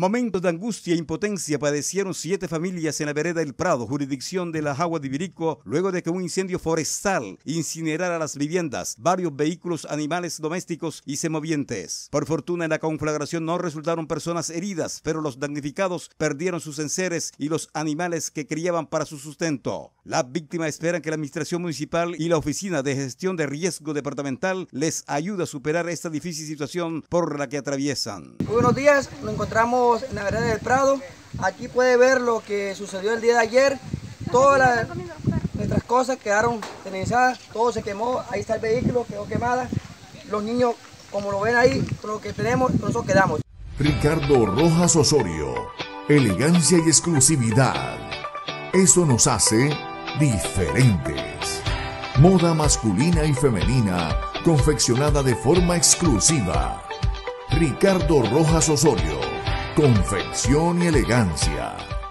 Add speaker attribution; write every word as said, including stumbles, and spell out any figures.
Speaker 1: Momentos de angustia e impotencia padecieron siete familias en la vereda del Prado, jurisdicción de la Jagua de Ibirico, luego de que un incendio forestal incinerara las viviendas, varios vehículos, animales domésticos y semovientes. Por fortuna, en la conflagración no resultaron personas heridas, pero los damnificados perdieron sus enseres y los animales que criaban para su sustento. Las víctimas esperan que la administración municipal y la oficina de gestión de riesgo departamental les ayude a superar esta difícil situación por la que atraviesan.
Speaker 2: Muy buenos días, nos encontramos en la vereda del Prado. Aquí puede ver lo que sucedió el día de ayer. Todas las, nuestras cosas quedaron cenizzadas, todo se quemó. Ahí está el vehículo, quedó quemada. Los niños, como lo ven ahí, con lo que tenemos, nosotros quedamos.
Speaker 3: Ricardo Rojas Osorio, elegancia y exclusividad. Eso nos hace diferentes. Moda masculina y femenina, confeccionada de forma exclusiva. Ricardo Rojas Osorio, confección y elegancia.